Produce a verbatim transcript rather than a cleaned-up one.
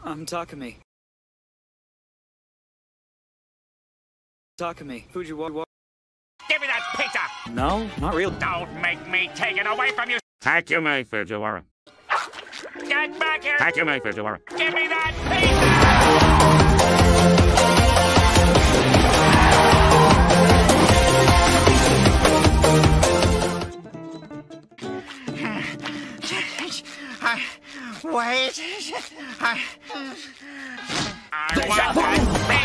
I'm Takumi. Takumi Fujiwara. Give me that pizza! No, not real. Don't make me take it away from you! Takumi Fujiwara. Get back here! Takumi Fujiwara. Give me that pizza! I, wait. I, I want that